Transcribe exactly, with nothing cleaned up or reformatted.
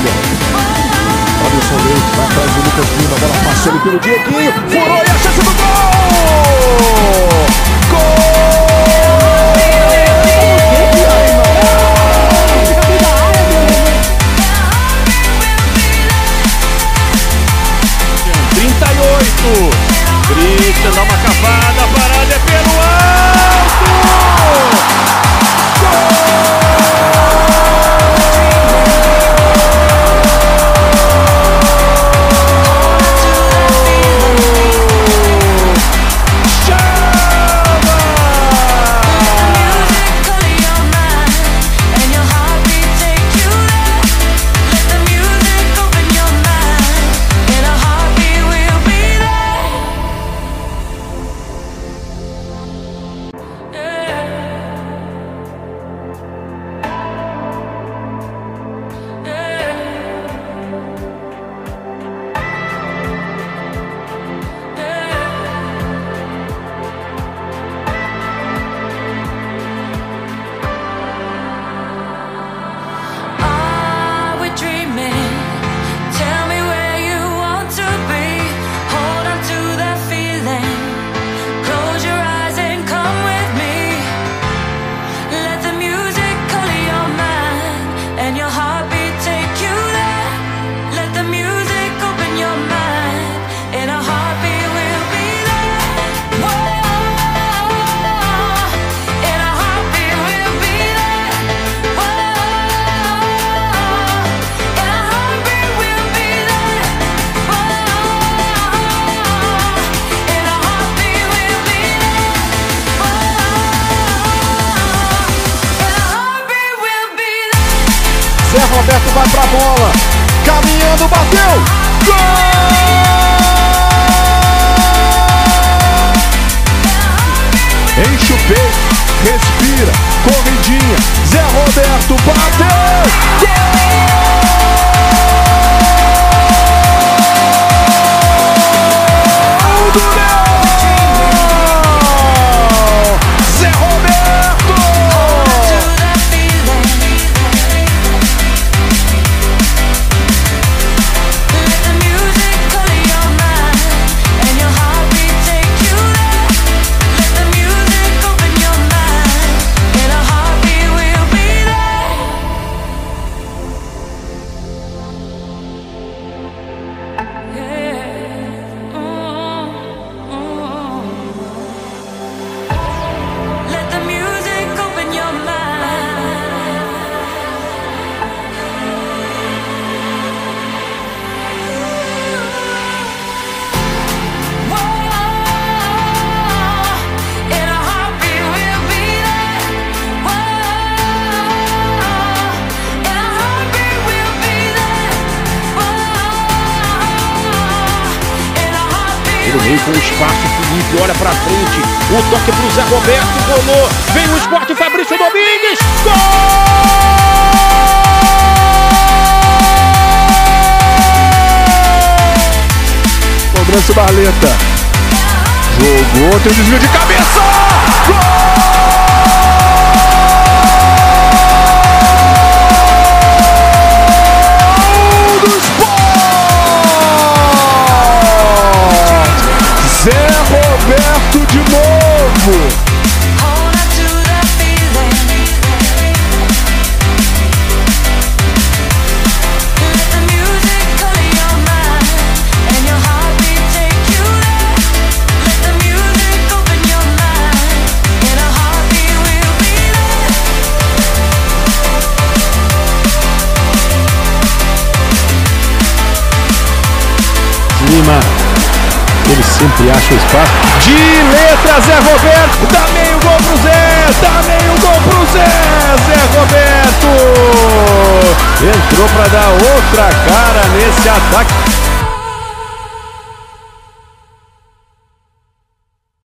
Olha. Olha o Soleil, vai atrás do Lucas Lima, a bola passou ali pelo Dieguinho, furou e a chance do gol! Gol! trinta e oito, Christian dá uma cavada, a parada é pelo alto! Gol! Zé Roberto vai pra bola, caminhando, bateu, gol! Enche o peito, respira, corridinha, Zé Roberto bateu, gol do Leão! Zé Roberto! No meio com o espaço, Felipe olha pra frente, o toque pro Zé Roberto, rolou, vem o Sport, Fabrício Domingues, gol! Cobrança Barleta, jogou, tem um desvio de cabeça, gol! Zé Roberto de novo. Lima. Ele sempre acha o espaço. De letra, Zé Roberto. Dá meio gol pro Zé. Dá meio gol pro Zé. Zé Roberto. Entrou para dar outra cara nesse ataque.